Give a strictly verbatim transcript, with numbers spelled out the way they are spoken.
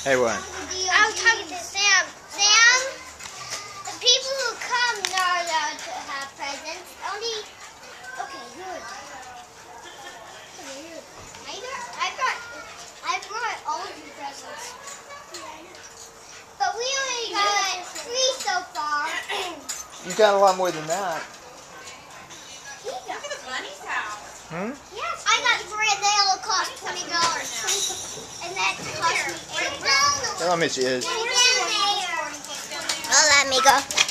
Hey, what? I was talking to Sam. Sam, the people who come are allowed to have presents. Only, okay, good. I got, I got, I brought all of you presents. But we only got three so far. You got a lot more than that. Look at the bunny's house. Hmm? Yes, I got three and they all cost twenty dollars. And that cost me eight dollars. Tell him it's his. Oh, let me go.